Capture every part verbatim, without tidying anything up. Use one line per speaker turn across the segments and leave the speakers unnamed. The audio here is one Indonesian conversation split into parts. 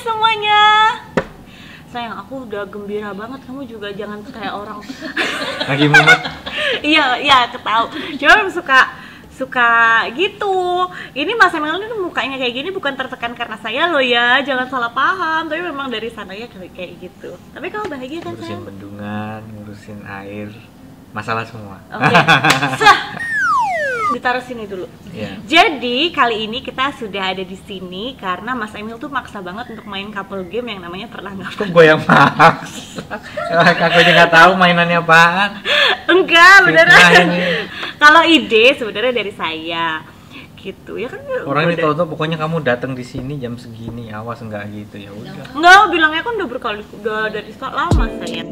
semuanya. Sayang, aku udah gembira banget, kamu juga jangan kayak orang
lagi mumet.
Iya, iya, ketahu. Cuma suka suka gitu. Ini Mas Emil ini mukanya kayak gini bukan tertekan karena saya loh ya, jangan salah paham. Tapi memang dari sananya kayak gitu. Tapi kamu bahagia kan,
ngurusin
sayang?
bendungan, ngurusin air, masalah semua.
Oke. Okay. Ditaruh sini dulu.
Yeah.
Jadi kali ini kita sudah ada di sini karena Mas Emil tuh maksa banget untuk main couple game yang namanya pernah nggak?
Kok gue yang maksa? Aku aja nggak tahu mainannya apaan.
Enggak, beneran. Kalau ide sebenarnya dari saya, gitu ya kan.
Orang ini tahu-tahu pokoknya kamu datang di sini jam segini, awas enggak gitu ya udah.
Enggak, bilangnya kan udah berkali udah dari start lama saya.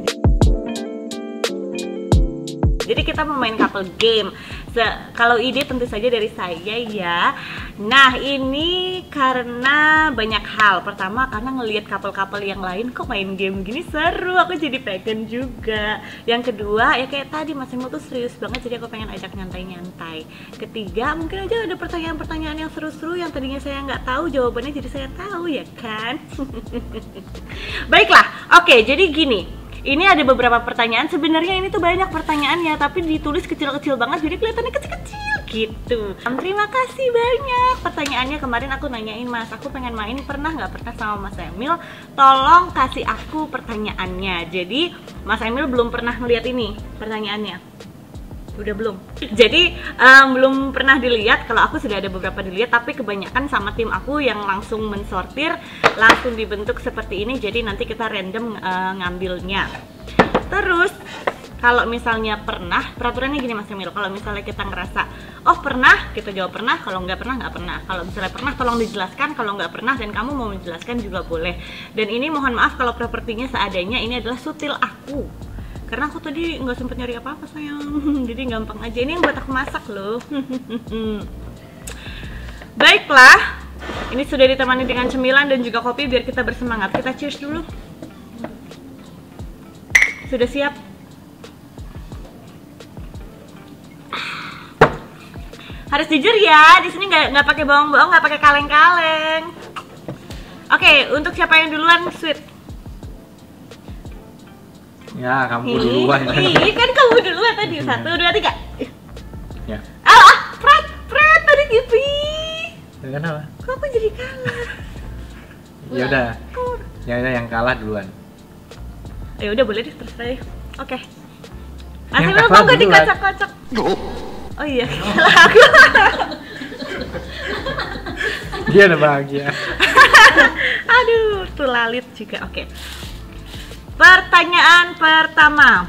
Jadi kita mau main couple game. Kalau ide tentu saja dari saya ya. Nah ini karena banyak hal. Pertama karena ngelihat couple-couple yang lain kok main game gini seru, aku jadi pengen juga. Yang kedua ya kayak tadi Mas Emil tuh serius banget, jadi aku pengen ajak nyantai-nyantai. Ketiga mungkin aja ada pertanyaan-pertanyaan yang seru-seru yang tadinya saya nggak tahu jawabannya, jadi saya tahu ya kan. Baiklah, oke jadi gini. Ini ada beberapa pertanyaan, sebenarnya ini tuh banyak pertanyaannya tapi ditulis kecil-kecil banget jadi kelihatannya kecil-kecil gitu. Terima kasih banyak pertanyaannya. Kemarin aku nanyain Mas, aku pengen main, pernah nggak pernah sama Mas Emil, tolong kasih aku pertanyaannya. Jadi Mas Emil belum pernah ngeliat ini pertanyaannya. Udah belum? Jadi um, belum pernah dilihat. Kalau aku sudah ada beberapa dilihat, tapi kebanyakan sama tim aku yang langsung mensortir, langsung dibentuk seperti ini. Jadi nanti kita random uh, ngambilnya. Terus kalau misalnya pernah, peraturannya gini Mas Emil, kalau misalnya kita ngerasa oh pernah, kita jawab pernah. Kalau nggak pernah, nggak pernah. Kalau misalnya pernah, tolong dijelaskan. Kalau nggak pernah dan kamu mau menjelaskan juga boleh. Dan ini mohon maaf kalau propertinya seadanya, ini adalah sutil aku karena aku tadi nggak sempet nyari apa-apa sayang, jadi gampang aja. Ini yang buat aku masak loh. Baiklah, ini sudah ditemani dengan cemilan dan juga kopi biar kita bersemangat. Kita cheers dulu. Sudah siap? Harus jujur ya, di sini nggak nggak pakai bawang-bawang, nggak pakai kaleng-kaleng. Oke, untuk siapa yang duluan, Sweet?
Ya, kamu duluan.
Iya kan kamu duluan tadi. Satu, dua, tiga.
Ya.
Ah, ah, Fred, Fred tadi gitu.
Kenapa?
Kok aku jadi kalah?
Ya udah. Ya udah yang kalah duluan.
Ya udah boleh deh, terserah. Oke. Mas
Yang
Emil
kalah
mau gak
duluan.
dikocok-kocok? Oh iya, kalah aku.
Dia udah bahagia.
Aduh, tuh lalit juga. Oke. Pertanyaan pertama.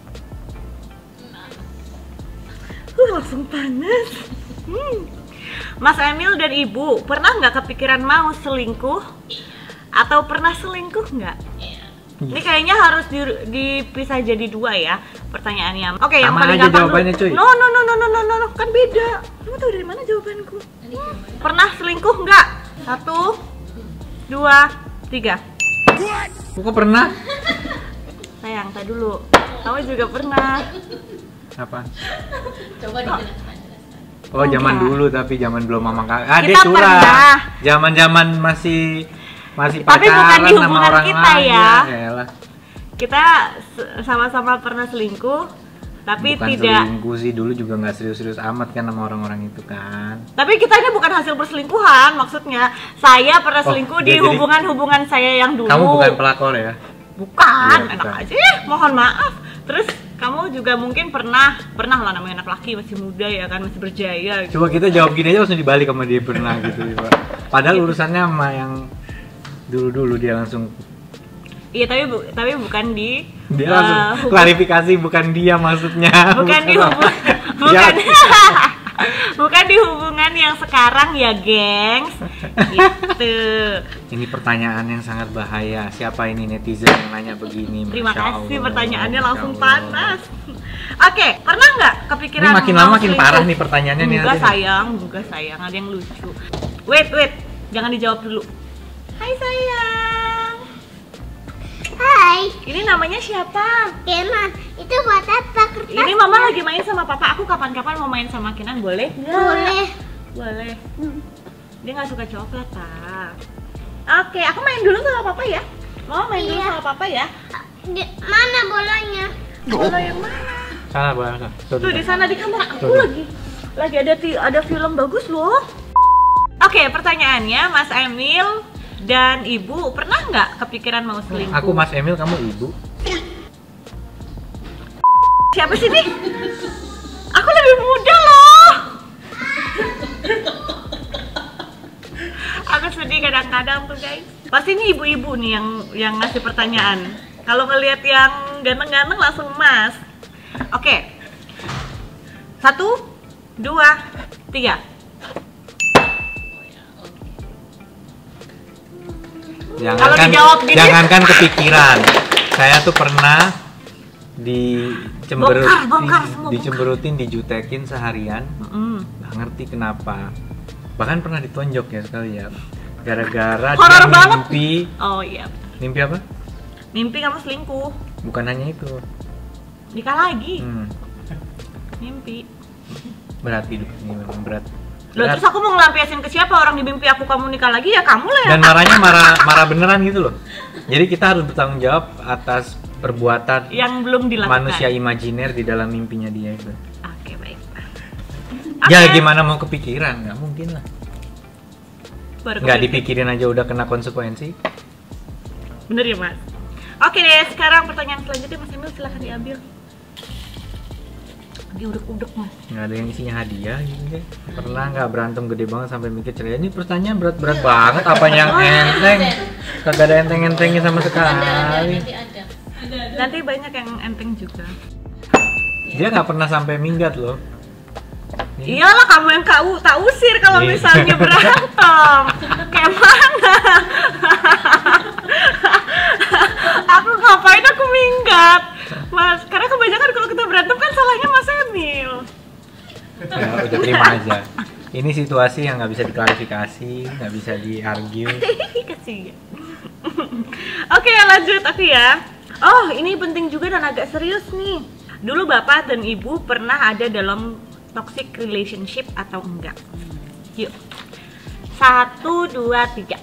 Uh, langsung panas. Hmm. Mas Emil dan Ibu, pernah nggak kepikiran mau selingkuh? Atau pernah selingkuh nggak? Ini kayaknya harus di, dipisah jadi dua ya pertanyaannya. Oke, yang
Sama
paling
aja
gampang
jawabannya,
dulu.
cuy.
No, no, no, no, no, no, no, no, kan beda. Kamu tahu dari mana jawabanku? Hmm. Pernah selingkuh nggak? Satu, dua, tiga.
Kok pernah?
Sayang, tak dulu. Kamu juga pernah.
Apa?
Coba dijelaskan.
Oh, zaman
Enggak.
dulu tapi zaman belum mama kakak. Ah, dia
Kita
curang.
pernah.
Zaman-zaman masih masih
Tapi bukan
pacaran
di
sama
hubungan
orang
kita
lain.
ya.
Elah.
Kita s- sama-sama pernah selingkuh, tapi
Bukan
tidak.
selingkuh sih, dulu juga nggak serius-serius amat kan sama orang-orang itu kan.
Tapi kita ini bukan hasil perselingkuhan, maksudnya. Saya pernah
Oh,
selingkuh
ya,
di
jadi
hubungan-hubungan saya yang dulu.
Kamu bukan pelakor ya?
Bukan,
Iya,
enak
bukan.
aja ya, mohon maaf. Terus kamu juga mungkin pernah, pernah lah namanya anak laki masih muda ya kan, masih berjaya gitu.
Coba kita jawab gini aja langsung dibalik sama dia pernah gitu ya, Pak. Padahal
Gitu.
urusannya sama yang dulu-dulu dia langsung
Iya, tapi bu- tapi bukan di
dia
eh,
langsung
hubung-
klarifikasi bukan dia maksudnya.
bukan di
apa.
hubungan bukan bukan di hubungan yang sekarang ya, gengs. Gitu.
Ini pertanyaan yang sangat bahaya. Siapa ini netizen yang nanya begini?
Terima
Masya
kasih,
Allah,
pertanyaannya
Masya
langsung
Allah.
panas. Oke, pernah nggak kepikiran
Ini makin
mau
lama makin
selingkuh?
parah nih pertanyaannya nih.
Enggak
nanti nih.
sayang, enggak sayang, ada yang lucu. Wait, wait, jangan dijawab dulu. Hai sayang.
Hai,
Ini namanya siapa?
Kenan. Itu buat apa kertas?
Ini mama lagi main sama papa. Aku kapan-kapan mau main sama Kenan, boleh? Nggak?
Boleh.
Boleh.
Hmm.
Dia nggak suka coklat, Pak. Oke, aku main dulu sama papa ya. Mau main dulu
Iya.
sama papa ya?
Di mana bolanya?
Bola yang mana?
Salah banget.
Tuh di sana di kamar aku
Tuh.
lagi. Lagi ada ti- ada film bagus loh. Oke, pertanyaannya Mas Emil dan Ibu pernah nggak kepikiran mau selingkuh?
Aku Mas Emil, kamu Ibu.
Siapa sih nih? Aku lebih muda loh. Aku sedih kadang-kadang tuh guys. Pasti ini ibu-ibu nih yang yang ngasih pertanyaan. Kalau ngelihat yang ganteng-ganteng langsung Mas. Oke. Satu, dua, tiga. Kalau
Jangankan,
dijawab gini-
jangankan kepikiran. Saya tuh pernah dicemberut,
Bongkar, bongkar,
di-
semua
dicemberutin, dijutekin seharian.
Mm.
Nggak ngerti kenapa. Bahkan pernah ditonjok ya sekali ya. Gara-gara
Horor
dia
banget.
mimpi,
Oh iya.
mimpi apa?
Mimpi kamu selingkuh.
Bukan hanya itu.
Nikah lagi.
Hmm,
Mimpi.
berat hidup ini memang berat.
Loh,
Berat.
terus aku mau ngelampiasin ke siapa? Orang di mimpi aku kamu nikah lagi ya kamu lah ya.
Dan marahnya marah marah beneran gitu loh. Jadi kita harus bertanggung jawab atas perbuatan
yang belum dilakukan.
manusia imajiner di dalam mimpinya dia itu.
Oke, baik.
Ya
Oke.
gimana mau kepikiran? Nggak mungkin lah.
Baru
Nggak
kepikir.
dipikirin aja udah kena konsekuensi.
Bener ya, Mas? Oke deh, sekarang pertanyaan selanjutnya Mas Emil silahkan diambil. Dia udek-udek, Mas.
Nggak ada yang isinya hadiah gitu deh. Pernah nggak berantem gede banget sampai mikir cerai? Ini pertanyaan berat-berat banget. Apa yang enteng? Kagak ada enteng-entengnya sama sekali.
Nanti banyak yang enteng juga.
Dia nggak pernah sampai minggat loh.
Iyalah kamu yang kau tak usir kalau
Iya.
misalnya berantem. Kayak mana? Aku ngapain aku minggat? Mas, karena kebanyakan kalau kita berantem kan salahnya Mas Emil.
Ya, udah terima aja. Ini situasi yang nggak bisa diklarifikasi, nggak bisa di-argue.
Kasihan. Oke, lanjut aku ya. Oh, ini penting juga dan agak serius nih. Dulu Bapak dan Ibu pernah ada dalam toxic relationship atau enggak? Yuk. Satu, dua, tiga.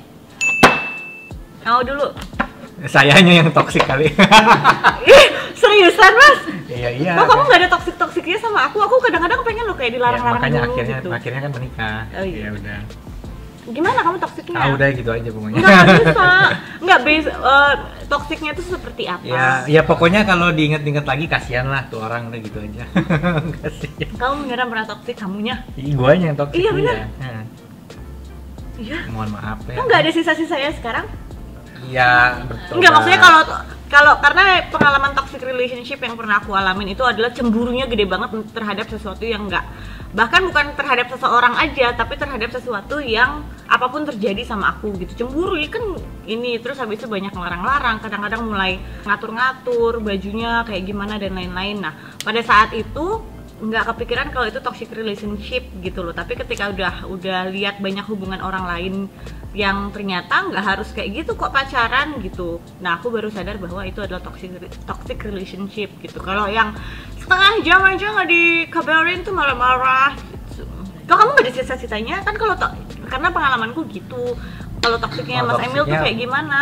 Mau dulu.
Sayanya yang toksik kali.
Ih, seriusan Mas?
Iya iya.
Oh, kamu nggak ada toksik-toksiknya sama aku? Aku kadang-kadang pengen lo kayak
Ya,
dilarang-larang
makanya
dulu
akhirnya
gitu.
akhirnya kan menikah.
Oh, iya.
Ya udah.
Gimana kamu toksiknya?
Ah udah gitu aja pokoknya.
Enggak, nggak bisa. Enggak, base, uh, toksiknya itu seperti apa?
Ya, ya pokoknya kalau diinget-inget lagi kasihan lah tuh orang udah gitu aja. Kasihan.
Kamu beneran pernah toksik kamunya?
Ih, guanya yang toksik.
Iya, benar.
Nah,
Iya.
mohon maaf ya.
Kok nggak ada sisa-sisanya sekarang?
Iya, betul.
Enggak, maksudnya kalau kalau karena pengalaman toxic relationship yang pernah aku alamin itu adalah cemburunya gede banget terhadap sesuatu yang enggak, bahkan bukan terhadap seseorang aja, tapi terhadap sesuatu yang apapun terjadi sama aku gitu. Cemburu ya kan ini, terus habis itu banyak ngelarang-larang, kadang-kadang mulai ngatur-ngatur bajunya kayak gimana dan lain-lain. Nah, pada saat itu nggak kepikiran kalau itu toxic relationship gitu loh, tapi ketika udah udah lihat banyak hubungan orang lain yang ternyata nggak harus kayak gitu kok pacaran gitu, nah aku baru sadar bahwa itu adalah toxic toxic relationship gitu. Kalau yang setengah jam aja nggak dikabarin tuh marah-marah gitu. Kok kamu nggak ada sisa-sisanya kan? Kalau to- karena pengalamanku gitu. Kalau toksiknya
Oh,
Mas Emil tuh
toksiknya-
kayak gimana?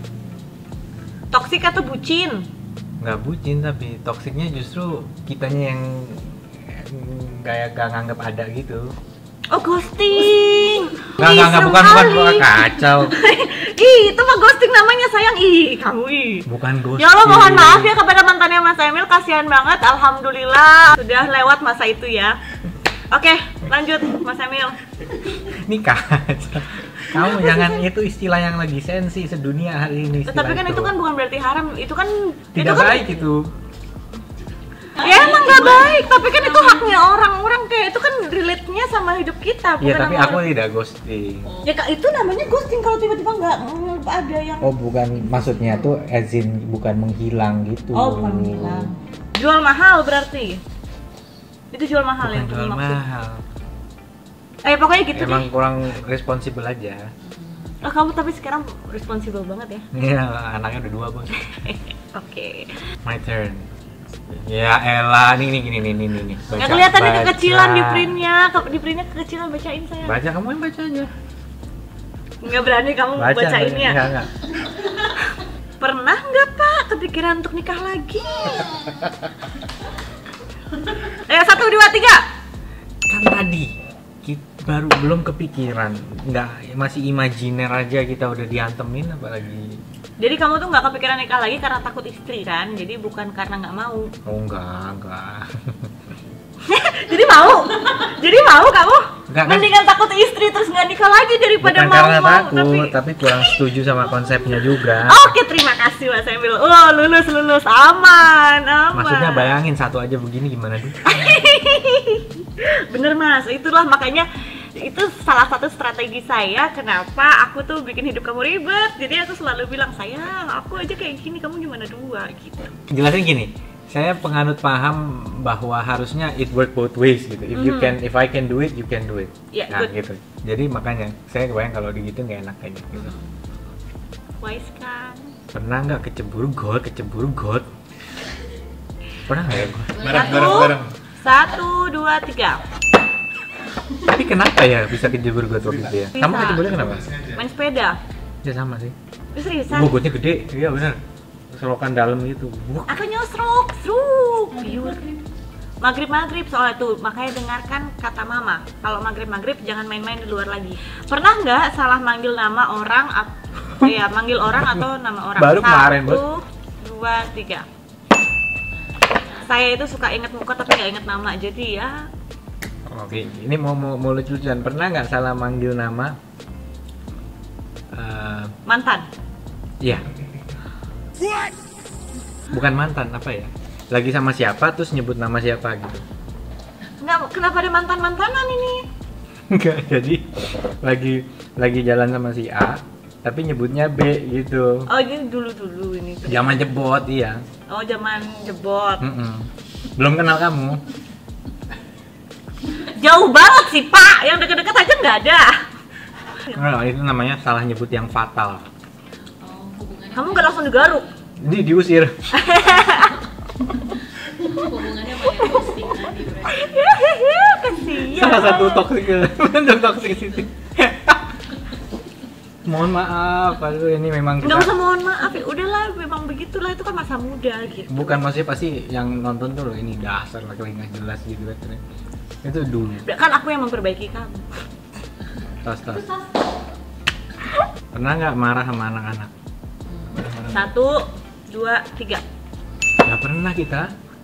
Toksik atau bucin?
Nggak bucin, tapi toksiknya justru kitanya yang kayak gak nganggap ada gitu.
Oh, ghosting.
Nggak,
Ih,
nggak, nggak,
serem
bukan, bukan,
kali.
bukan, kacau.
Ih, itu mah ghosting namanya sayang. Ih, kamu ih.
Bukan ghosting.
Ya Allah, mohon maaf ya kepada mantannya Mas Emil, kasihan banget. Alhamdulillah sudah lewat masa itu ya. Oke, lanjut Mas Emil.
Ini kacau. Kamu jangan, itu istilah yang lagi sensi sedunia hari ini. istilah
Tapi kan itu kan bukan berarti haram. Itu kan
tidak
itu kan,
baik itu.
Ya emang nggak baik, tapi kan itu haknya orang-orang, kayak itu kan relate-nya sama hidup kita.
Iya,
bukan
tapi
sama
aku
orang-
tidak ghosting.
Ya Kak, itu namanya ghosting kalau tiba-tiba nggak mm, ada yang
Oh, bukan, maksudnya tuh azin, bukan menghilang gitu.
Oh, bukan menghilang. Jual mahal berarti. Itu jual mahal
Bukan
yang
jual
kamu maksud.
mahal.
Eh pokoknya gitu
Emang
deh.
kurang responsibel aja.
Oh, kamu tapi sekarang responsibel banget ya.
Iya, anaknya udah dua, Bos.
Oke.
My turn. Ya elah, nih nih gini nih nih nih. nih.
Nggak
Baca-
kelihatan nih
baca.
kekecilan di printnya, Ke- di printnya kekecilan, bacain saya.
Baca, kamu yang baca aja.
Nggak berani kamu
Baca,
bacainnya.
Enggak, enggak.
Pernah nggak Pak kepikiran untuk nikah lagi? Eh satu dua tiga.
Kan tadi kita baru belum kepikiran, nggak, masih imajiner aja kita udah diantemin apalagi.
Jadi kamu tuh nggak kepikiran nikah lagi karena takut istri kan? Jadi bukan karena nggak mau.
Oh enggak, enggak.
Jadi mau? Jadi mau kamu?
Enggak, kan?
Mendingan takut istri terus nggak nikah lagi daripada
Bukan
mau
karena
mau.
takut,
Tapi
tapi kurang setuju sama konsepnya juga.
oke, terima kasih Mas Emil. Oh, lulus lulus aman, aman.
Maksudnya bayangin satu aja begini gimana tuh?
Bener Mas, itulah makanya itu salah satu strategi saya kenapa aku tuh bikin hidup kamu ribet. Jadi aku selalu bilang, sayang aku aja kayak gini, kamu gimana dua gitu.
Jelasin gini, saya penganut paham bahwa harusnya it work both ways gitu. If you
Mhm.
can, if I can do it, you can do it.
Ya,
Nah
good.
gitu. Jadi makanya saya kebayang kalau gitu nggak enak kayaknya gitu.
Wise kan?
Pernah nggak kecebur got, kecebur got? Pernah nggak ya gue?
Satu, satu, dua, tiga.
Tapi kenapa ya bisa kecebur got waktu itu ya?
Bisa.
Kamu keceburnya kenapa?
Main sepeda.
Ya sama sih.
Lu seriusan?
Oh, gotnya gede, iya benar. Selokan dalam gitu. Wah,
Aku nyosrok, sruk, biur. Maghrib maghrib soalnya tuh, makanya dengarkan kata mama. Kalau maghrib maghrib jangan main-main di luar lagi. Pernah nggak salah manggil nama orang? at- Iya, manggil orang atau nama orang?
Baru kemarin,
Satu,
Bos.
dua, tiga. Saya itu suka inget muka tapi nggak inget nama, jadi ya.
oke. Ini mau mau, mau lucu-lucuan. Pernah nggak salah manggil nama? Eh,
Mantan.
Iya. Bukan mantan, apa ya? Lagi sama siapa terus nyebut nama siapa gitu.
Nggak, kenapa ada mantan mantanan ini?
Enggak, jadi lagi lagi jalan sama si A, tapi nyebutnya B gitu.
Oh ini dulu dulu ini.
Zaman jebot, iya.
Oh zaman jebot.
Mm-mm. Belum kenal kamu.
Jauh banget sih Pak, yang deket-deket aja nggak ada.
Nah, itu namanya salah nyebut yang fatal.
Kamu nggak langsung digaruk?
Jadi diusir.
Hubungannya banyak ghosting tadi berarti.
Kasian.
Salah satu toxic bentuk toxic itu. Mohon maaf, aduh ini memang
Nggak
kita
usah mohon maaf ya, udahlah memang begitulah, itu kan masa muda gitu.
bukan, maksudnya pasti yang nonton tuh loh, ini dasar laki-laki nggak jelas gitu kan. Itu dulu.
Kan aku yang memperbaiki kamu.
Tas tas. Pernah nggak marah sama anak-anak?
Satu, dua, tiga.
Nggak pernah kita.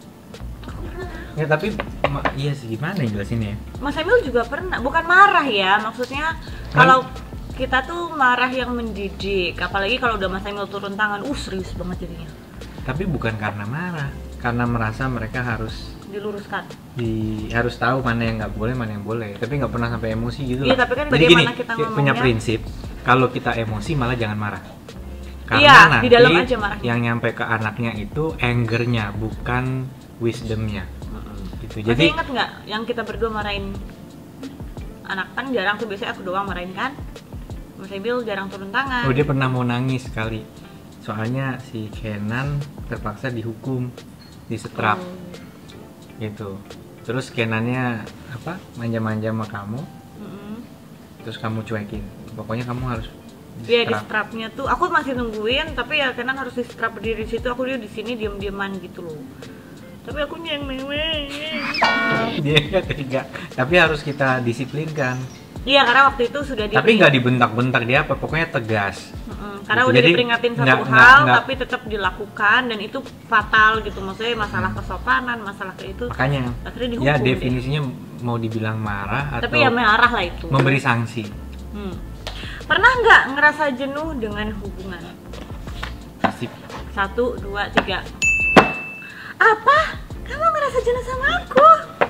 Ya tapi ma- iya sih, gimana ya jelasinnya ya?
Mas Emil juga pernah, bukan marah ya, maksudnya kalau kita tuh marah yang mendidik, apalagi kalau udah Mas Emil turun tangan, uh serius banget jadinya.
Tapi bukan karena marah, karena merasa mereka harus
Diluruskan.
di harus tahu mana yang nggak boleh, mana yang boleh. Tapi nggak pernah sampai emosi gitu.
Iya,
loh.
tapi kan
Jadi gini,
bagaimana kita
ki- punya
ngomongnya.
prinsip, kalau kita emosi malah jangan marah. Karena
Iya,
nanti
di dalam aja marahnya.
yang nyampe ke anaknya itu angernya, bukan wisdomnya. Gitu.
Jadi
Jadi
ingat nggak yang kita berdua marahin anak? Kan jarang tuh, biasanya aku doang marahin kan. Mas Emil jarang turun tangan.
oh, dia pernah mau nangis sekali. Soalnya si Kenan terpaksa dihukum, disetrap.
Oh.
Gitu. Terus Kenannya apa? Manja-manja sama kamu,
Mm-mm.
terus kamu cuekin. Pokoknya kamu harus
Dia di
disetrap.
strapnya tuh, aku masih nungguin, tapi ya Kenan harus di strap berdiri di situ, aku dia di sini diam-diaman gitu loh. Tapi aku yang mewek.
Dia nggak tega. Tapi harus kita disiplinkan.
Iya, karena waktu itu sudah di
Tapi nggak dibentak-bentak dia apa, pokoknya tegas.
Mm-mm, karena
Gitu.
udah
Jadi,
diperingatin satu
nggak-
hal,
nggak- nggak-
tapi tetap dilakukan dan itu fatal gitu, maksudnya masalah kesopanan, masalah kayak itu.
Makanya
Akhirnya dihukum
ya
deh.
definisinya mau dibilang marah atau
Tapi ya marah lah itu.
memberi sanksi.
Hmm. Pernah nggak ngerasa jenuh dengan hubungan?
Pasti.
Satu, dua, tiga. Apa? Kamu ngerasa jenuh sama aku?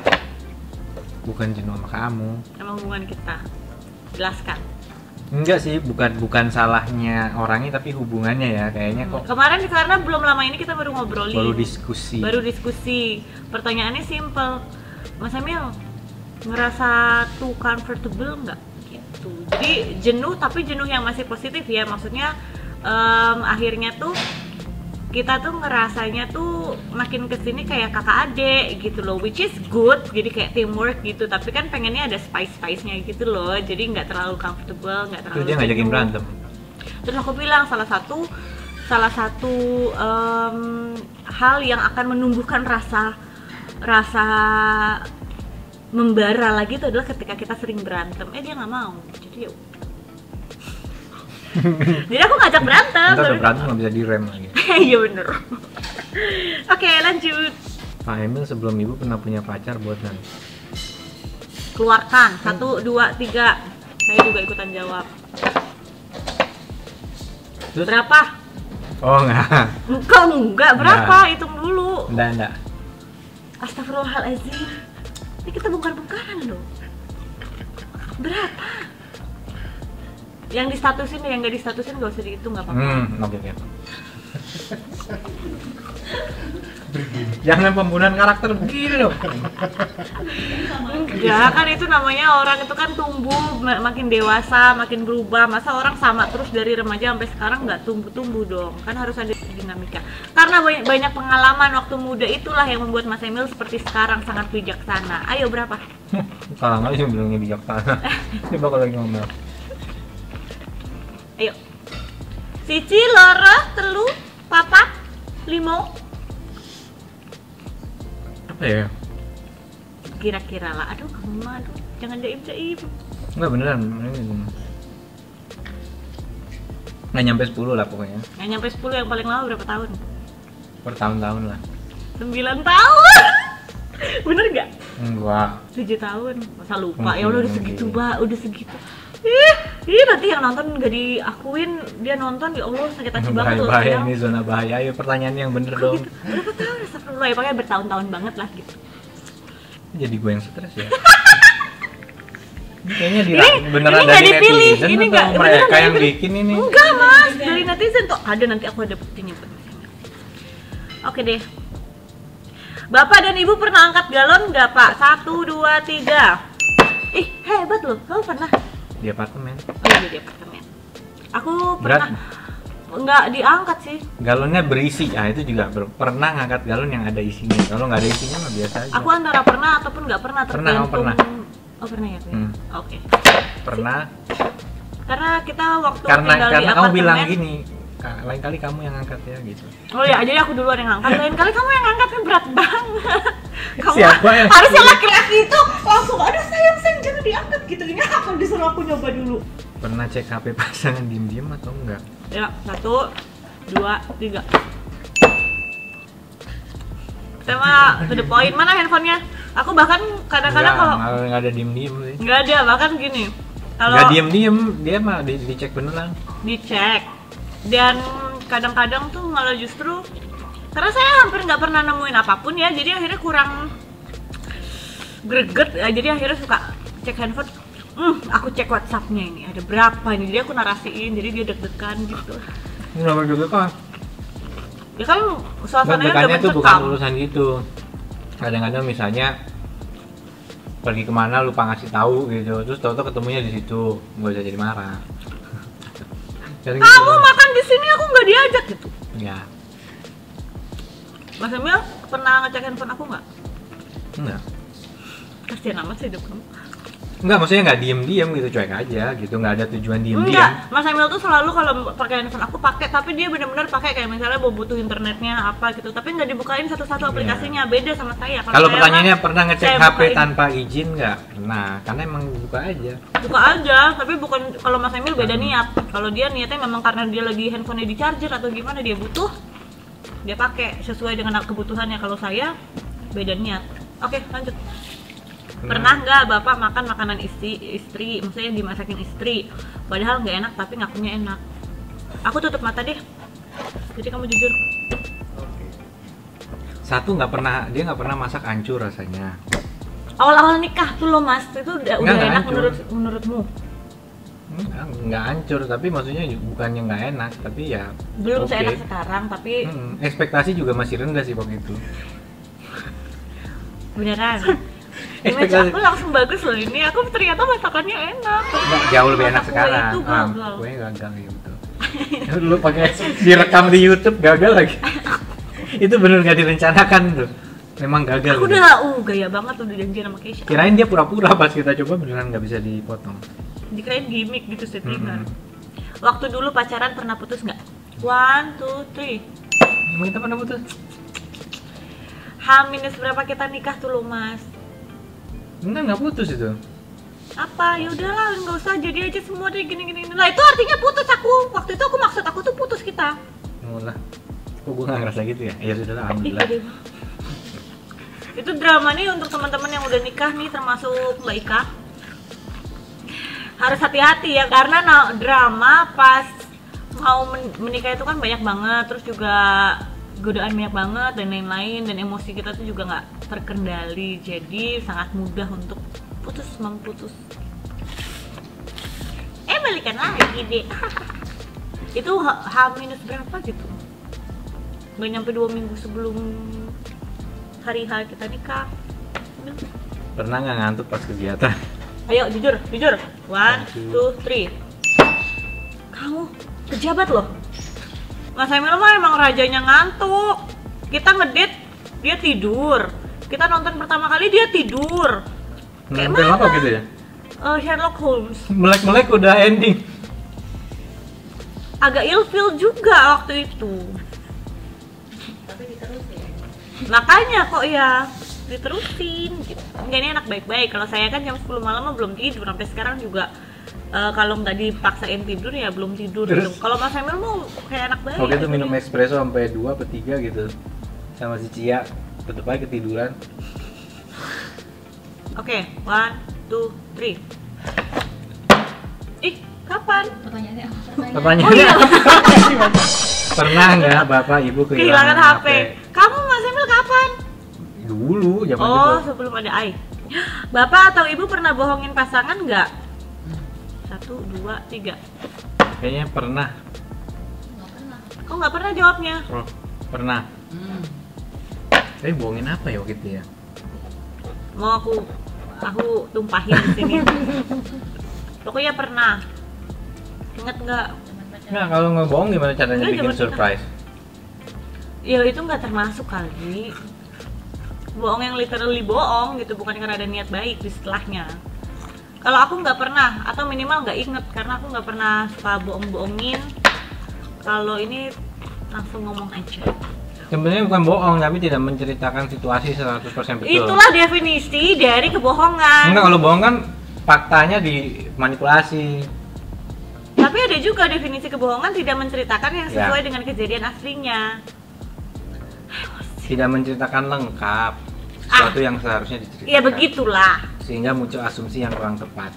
Bukan jenuh sama kamu.
Sama hubungan kita. Jelaskan.
Enggak sih, bukan bukan salahnya orangnya tapi hubungannya ya kayaknya kok
Kemarin karena belum lama ini kita baru ngobrolin.
baru diskusi.
Baru diskusi. Pertanyaannya simple. Mas Emil, ngerasa tuh comfortable nggak? Gitu. Jadi jenuh, tapi jenuh yang masih positif ya. Maksudnya em, akhirnya tuh kita tuh ngerasanya tuh makin kesini kayak kakak adik gitu loh, which is good, jadi kayak teamwork gitu. Tapi kan pengennya ada spice-spice-nya gitu loh, jadi nggak terlalu comfortable, nggak terlalu
Terus dia ngajakin
jenuh.
berantem.
Terus aku bilang salah satu salah satu em, hal yang akan menumbuhkan rasa rasa membara lagi itu adalah ketika kita sering berantem. Eh dia nggak mau, jadi ya udah. Jadi aku ngajak berantem.
Ntar udah berantem nggak bisa direm lagi.
Iya bener. Oke lanjut.
Pak Emil sebelum ibu pernah punya pacar buat nanti.
Keluarkan satu dua tiga. Saya juga ikutan jawab.
Terus?
Berapa?
Oh enggak.
Enggak enggak berapa?
Enggak.
Hitung dulu.
Enggak, enggak.
Astagfirullahaladzim. Ini kita bongkar-bongkaran loh. Berapa? Yang distatusin yang nggak distatusin nggak usah dihitung, nggak apa-apa.
Hmm, oke oke. Jangan pembunuhan karakter begini loh.
Ya kan itu namanya orang itu kan tumbuh ma- makin dewasa, makin berubah. Masa orang sama terus dari remaja sampai sekarang nggak tumbuh-tumbuh dong. Kan harus ada dinamika. Karena banyak, banyak pengalaman waktu muda itulah yang membuat Mas Emil seperti sekarang sangat bijaksana. Ayo berapa?
Kalau nggak sih bilangnya bijaksana. Coba kalau lagi ngomel.
Ayo. Siji, loro, telu, papat, limo.
Apa ya?
Kira-kira lah. Aduh kamu mah, aduh jangan jaim-jaim.
Enggak beneran. Nggak nyampe sepuluh lah pokoknya.
Yang nyampe sepuluh yang paling lama berapa tahun?
Bertahun-tahun lah.
sembilan tahun. Bener nggak?
Enggak.
tujuh tahun. Masa lupa?
Mungkin,
Ya Allah udah
mungkin.
segitu, Mbak. Udah segitu. Ih, ih nanti yang nonton nggak diakuin, dia nonton ya Allah sakit hati banget loh.
Bahaya
sekarang.
ini zona bahaya. Ayo pertanyaan yang bener
Kok
dong.
gitu? Berapa tahun? Astagfirullah, ya pokoknya bertahun-tahun banget lah gitu.
Jadi gue yang stres ya. Ini kayaknya di
Ini-
beneran
ini nggak
dari
dipilih,
netizen
ini
atau
nggak- beneran
mereka
nggak
yang
dipilih.
bikin ini?
Enggak mas, dari netizen tuh ada, nanti aku ada buktinya buat Mas Emil. Oke deh. Bapak dan ibu pernah angkat galon nggak pak? Satu, dua, tiga. Ih hebat loh, kamu pernah?
Di apartemen.
Oh iya di apartemen. Aku
Berat?
pernah nggak diangkat sih.
Galonnya berisi. Ah itu juga ber- pernah ngangkat galon yang ada isinya. Kalau nggak ada isinya mah biasa aja.
Aku antara pernah ataupun nggak pernah
Pernah, kamu
tergantung.
pernah.
Oh pernah ya? Gue?
Hmm.
Oke.
Pernah.
Karena kita waktu
Karena
tinggal di
karena kamu
apartemen.
bilang gini. "Ka- lain kali kamu yang angkat ya gitu.
Oh ya, jadi aku duluan yang angkat. Lain kali kamu yang angkat kan berat banget. Kamu
Siapa yang
harusnya
suruh?
laki-laki itu langsung aduh sayang sayang jangan diangkat gitu. Ini aku disuruh aku nyoba dulu.
Pernah cek H P pasangan diem-diem atau enggak?
Ya, satu, dua, tiga. Tema to the point, mana handphonenya? Aku bahkan kadang-kadang kalau
Nggak, nggak ada diem-diem sih.
nggak ada, bahkan gini. Kalau
Nggak diem-diem, dia mah di, dicek beneran.
dicek dan kadang-kadang tuh malah justru karena saya hampir nggak pernah nemuin apapun ya, jadi akhirnya kurang greget ya, jadi akhirnya suka cek handphone. Hmm, aku cek WhatsApp-nya ini ada berapa ini, jadi aku narasiin, jadi dia deg-degan gitu.
Kenapa juga kan?
Ya kan suasananya udah
Deg-degannya tuh bukan
mencekam.
urusan gitu. Kadang-kadang misalnya pergi kemana lupa ngasih tahu gitu, terus tau-tau ketemunya di situ, nggak bisa jadi marah. Jadi gitu
Kamu
kan.
makan di sini aku nggak diajak gitu.
Ya,
Mas Emil pernah ngecek handphone aku nggak?
enggak.
Kasian amat sih hidup kamu.
Enggak, maksudnya nggak diem-diem gitu, cuek aja gitu, nggak ada tujuan diem-diem.
Enggak, Mas Emil tuh selalu kalau pakai handphone aku pakai, tapi dia benar-benar pakai kayak misalnya mau butuh internetnya apa gitu, tapi nggak dibukain satu-satu aplikasinya, beda sama saya.
Kalau
saya
pertanyaannya
mah,
pernah ngecek
saya
H P
bukain.
tanpa izin nggak? Nah, karena emang buka aja.
Buka aja, tapi bukan kalau Mas Emil beda niat. Kalau dia niatnya memang karena dia lagi handphonenya di charger atau gimana dia butuh, dia pakai sesuai dengan kebutuhannya. Kalau saya beda niat. Oke, lanjut. Pernah nggak bapak makan makanan istri, istri, maksudnya dimasakin istri, padahal nggak enak tapi ngakunya enak? Aku tutup mata deh, jadi kamu jujur.
Satu, nggak pernah, dia nggak pernah masak hancur rasanya.
Awal-awal nikah tuh loh mas, itu udah, udah
nggak
enak
hancur.
menurut menurutmu?
Nggak, nggak hancur, tapi maksudnya bukannya nggak enak, tapi ya
Belum
oke.
seenak sekarang, tapi
Hmm, ekspektasi juga masih rendah sih waktu itu.
beneran. Image
Ekspektasi
aku langsung bagus loh ini, aku ternyata masakannya enak.
nggak, jauh lebih enak
Masak kue
sekarang.
itu
Ah,
gagal.
kue gagal ya betul. Lu pakai direkam di YouTube gagal lagi. Itu bener nggak direncanakan tuh. Memang gagal.
Aku
gitu.
udah uh gaya banget udah janjian sama Keisha.
Kirain dia pura-pura pas kita coba beneran nggak bisa dipotong.
Dikirain gimmick gitu settingan.
Hmm.
Waktu dulu pacaran pernah putus nggak? One, two, three.
Emang kita pernah putus?
H minus berapa kita nikah tuh lo mas?
Enggak, nggak putus itu.
Apa? Ya udahlah, nggak usah jadi aja semua deh gini-gini. Lah itu artinya putus aku. Waktu itu aku maksud aku tuh putus kita.
Mulai. Kok gue nggak ngerasa gitu ya? Ya sudah lah,
Ih,
alhamdulillah.
pede banget. Itu drama nih untuk teman-teman yang udah nikah nih, termasuk Mbak Ika. Harus hati-hati ya, karena na- drama pas mau men- menikah itu kan banyak banget, terus juga godaan banyak banget dan lain-lain, dan emosi kita tuh juga nggak terkendali, jadi sangat mudah untuk putus memputus. Eh balikan lagi deh. Itu H, H minus berapa gitu? Nggak nyampe dua minggu sebelum hari H kita nikah.
Pernah nggak ngantuk pas kegiatan?
Ayo jujur, jujur. One, two, three. Kamu pejabat loh. Mas Emil mah emang rajanya ngantuk. Kita ngedate, dia tidur. Kita nonton pertama kali dia tidur. Kayak
Nonton
mana?
apa gitu ya?
Eh, Sherlock Holmes.
Melek-melek udah ending.
Agak ilfeel juga waktu itu.
Tapi diterusin.
Makanya kok ya diterusin gitu. Enggak, ini anak baik-baik. Kalau saya kan jam sepuluh malam mah belum tidur, sampai sekarang juga eh, kalau nggak dipaksain tidur ya belum tidur gitu.
Terus?
Kalau Mas Emil mau kayak anak baik.
Oke itu
gitu
minum
ya.
espresso sampai dua atau tiga gitu. Sama si Cia, tetep aja ketiduran.
Oke, one, two, three. Ih, kapan?
Pertanyaannya apa?
Pertanyaannya
Oh iya.
apa? Pernah nggak bapak ibu
Kehilangan
kehilangan
H P.
H P?
Kamu Mas Emil kapan?
Dulu, zaman
Oh,
dulu.
sebelum ada Ai. Bapak atau ibu pernah bohongin pasangan nggak? Satu, dua, tiga.
Kayaknya pernah.
Nggak pernah.
Kok nggak pernah jawabnya?
Oh, pernah.
Hmm.
Tapi bohongin apa ya waktu itu ya?
Mau aku aku tumpahin di sini. Pokoknya pernah. Ingat nggak?
Teman pacaran.
Nggak, kalau ngebohong gimana caranya
Nggak,
bikin
zaman kita-
surprise?
Ya itu nggak termasuk kali. Bohong yang literally bohong gitu, bukan karena ada niat baik di setelahnya. Kalau aku nggak pernah, atau minimal nggak inget, karena aku nggak pernah suka bohong-bohongin. Kalau ini langsung ngomong aja.
Sebenarnya bukan bohong, tapi tidak menceritakan situasi seratus persen betul.
Itulah definisi dari kebohongan.
Enggak, kalau bohong kan faktanya dimanipulasi.
Tapi ada juga definisi kebohongan tidak menceritakan yang
Ya.
sesuai dengan kejadian aslinya.
Tidak menceritakan lengkap sesuatu yang seharusnya diceritakan.
Ya begitulah.
Sehingga muncul asumsi yang kurang tepat.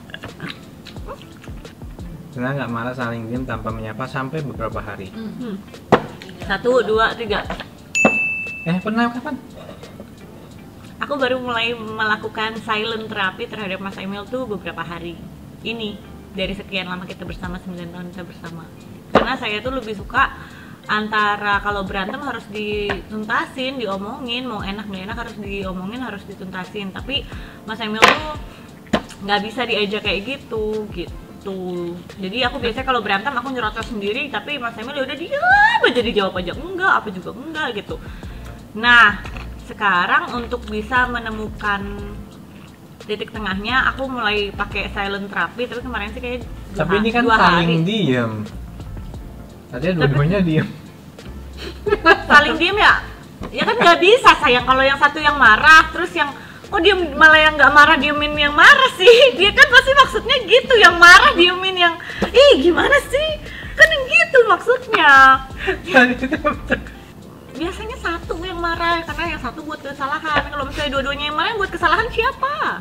Karena nggak marah saling diam tanpa menyapa sampai beberapa hari.
Hmm.
Hmm. Satu, dua, tiga.
Eh pernah kapan?
Aku baru mulai melakukan silent therapy terhadap Mas Emil tuh beberapa hari ini, dari sekian lama kita bersama, sembilan tahun kita bersama. Karena saya tuh lebih suka antara kalau berantem harus dituntasin, diomongin, mau enak nggak enak harus diomongin, harus dituntasin. Tapi Mas Emil tuh nggak bisa diajak kayak gitu gitu. Jadi aku biasanya kalau berantem aku nyerocos sendiri, tapi Mas Emil ya udah diam aja, dijawab aja enggak, apa juga enggak gitu. Nah, sekarang untuk bisa menemukan titik tengahnya, aku mulai pakai silent therapy. Tapi kemarin sih kayak dua,
Tapi ini kan
dua
saling
hari.
diem. Tadinya dua-duanya diem.
Saling diem ya? Ya kan nggak bisa sayang, kalau yang satu yang marah, terus yang kok diem malah yang nggak marah diemin yang marah sih. Dia kan pasti maksudnya gitu, yang marah diemin yang ih gimana sih? Kan yang gitu maksudnya. Biasanya satu yang marah karena yang satu buat kesalahan. Kalau misalnya dua-duanya yang marah, yang buat kesalahan siapa?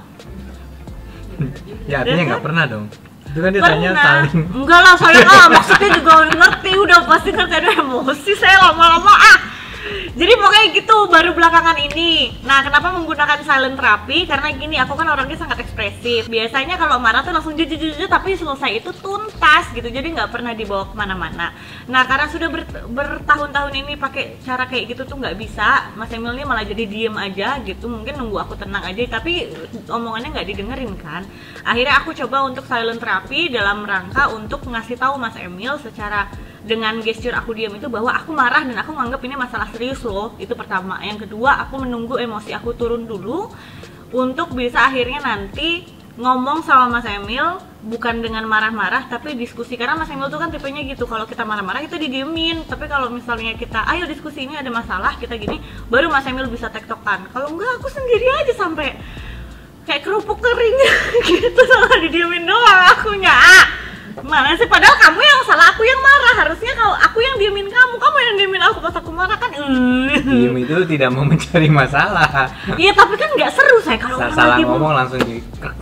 Ya artinya nggak pernah dong. Itu kan ditanya
Pernah.
saling.
Enggak lah, saya ah maksudnya juga ngerti, udah pasti ngerti, ada emosi saya lama-lama ah. Jadi pokoknya gitu, baru belakangan ini. Nah, kenapa menggunakan silent therapy? Karena gini, aku kan orangnya sangat ekspresif. Biasanya kalau marah tuh langsung jujur-jujur, tapi selesai itu tuntas gitu. Jadi nggak pernah dibawa kemana-mana. Nah, karena sudah ber- bertahun-tahun ini pakai cara kayak gitu tuh nggak bisa. Mas Emil ini malah jadi diem aja gitu. Mungkin nunggu aku tenang aja, tapi omongannya nggak didengerin kan. Akhirnya aku coba untuk silent therapy dalam rangka untuk ngasih tahu Mas Emil secara dengan gesture aku diam itu bahwa aku marah dan aku nganggap ini masalah serius loh. Itu pertama. Yang kedua, aku menunggu emosi aku turun dulu untuk bisa akhirnya nanti ngomong sama Mas Emil, bukan dengan marah-marah tapi diskusi. Karena Mas Emil tuh kan tipenya gitu, kalau kita marah-marah itu didiemin, tapi kalau misalnya kita ayo diskusi, ini ada masalah kita gini, baru Mas Emil bisa tektokan. Kalau enggak aku sendiri aja sampai kayak kerupuk kering gitu, salah didiemin doang akunya. Mana sih, padahal kamu yang salah, aku yang marah. Harusnya kalau aku yang diemin kamu, kamu yang diemin aku pas aku marah kan.
Diem itu tidak mau mencari masalah.
Iya, tapi kan nggak seru saya kalau orang
Salah
lagi
ngomong langsung di.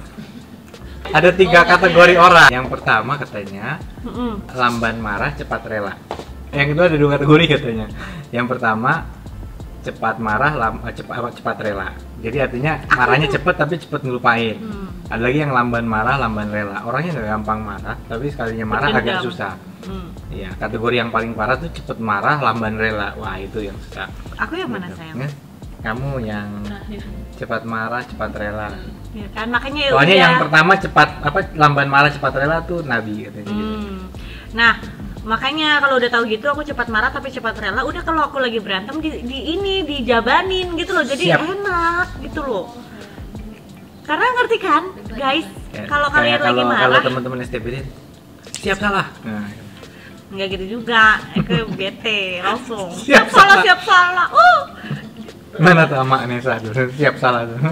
Ada tiga kategori orang. Yang pertama katanya
Mm-mm.
lamban marah, cepat rela. Yang kedua ada dua kategori katanya. Yang pertama cepat marah, lam, cepat apa, cepat rela. Jadi artinya marahnya cepat tapi cepat ngelupain.
Hmm.
Ada lagi yang lamban marah, lamban rela. Orangnya nggak gampang marah, tapi sekalinya marah
Berdendam.
agak susah.
Hmm.
Iya, kategori yang paling parah tuh cepet marah, lamban rela. Wah, itu yang susah.
Aku yang mana
Gitu.
sayang?
Ya, kamu yang
Terakhir.
cepat marah, cepat rela.
Ya kan makanya ya
Soalnya
udah.
yang pertama cepat apa lamban marah, cepat rela tuh Nabi katanya gitu.
Hmm. Nah, makanya kalau udah tahu gitu aku cepat marah tapi cepat rela. Udah kalau aku lagi berantem di, di ini dijabanin gitu loh. Jadi
Siap.
enak gitu loh. Karena ngerti kan, guys?
Kayak-
Kalau
kayak
kalian lagi
kalau kalau
marah,
teman-teman S T B D siap salah. Nah,
nggak gitu juga. Aku bete langsung.
Siap
Siap, salah,
salah.
siap salah. Uh.
mana tuh sama Nesa tuh siap salah tuh.